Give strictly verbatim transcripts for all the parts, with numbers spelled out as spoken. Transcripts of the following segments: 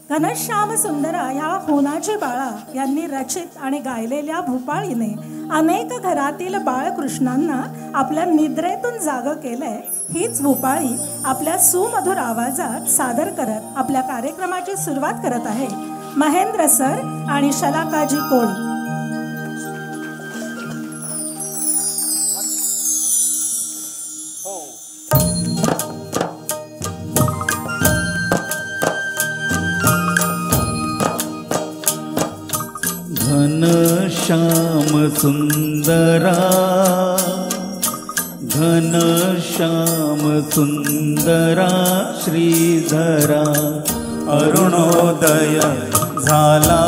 घनश्याम सुंदरा ह्या होनाची बाळा यांनी रचित आणि गायलेल्या भूपाळीने अनेक घरातील बाळकृष्णांना आपल्या निद्रेतून जाग केलंय। हीच भूपाळी आपल्या सुमधुर आवाजात सादर करत आपल्या कार्यक्रमाची सुरुवात करत आहे महेंद्र सर आणि शलाकाजी कोळी। घनश्याम सुंदरा घनश्याम सुंदरा श्रीधरा अरुणोदय झाला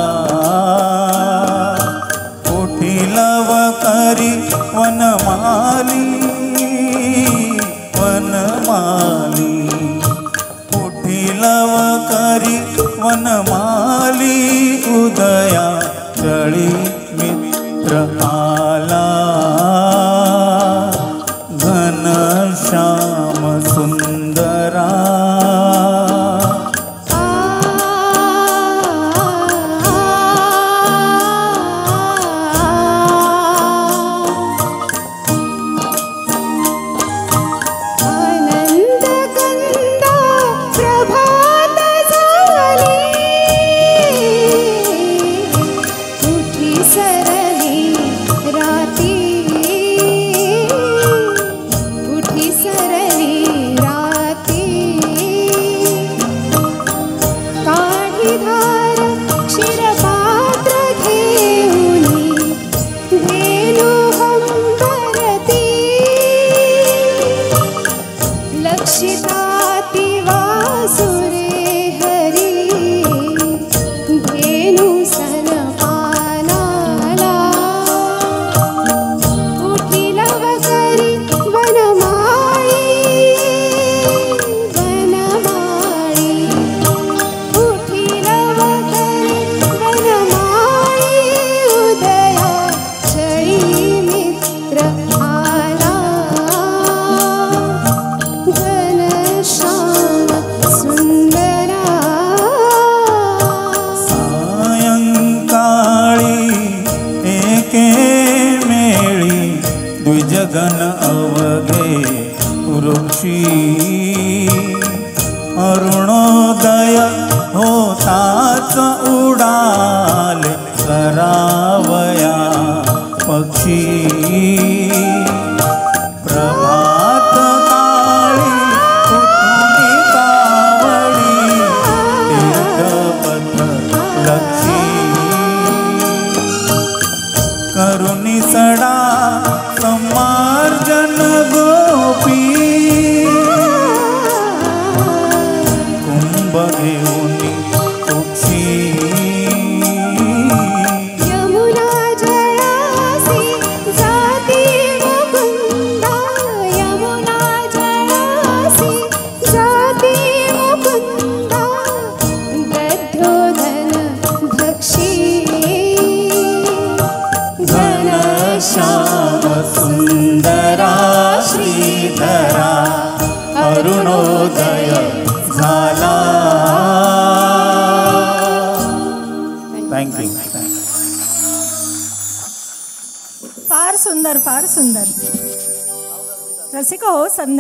उठिलव करी वनमाली वनमाली उठिलव करी वनमाली उदया चळी मित्र आला घनश्याम सुंदरा। द्विजगण अवघे वृक्षी अरुणोदय होताच उडाले करावया पक्षी प्रभात काळी उठून कावडी तीर्थपथ लक्षी करुणी सडा समार्जन गोपी कुंभ घेऊन उक्षी यमुना जळासी जाती मुकुंदा यमुना जळासी जाती मुकुंदा दध्योधन भक्षी घनश्याम सुंदरा श्रीधरा अरुणोदय झाला। थँक्यू। फार सुंदर फार सुंदर रसिका हो संध्या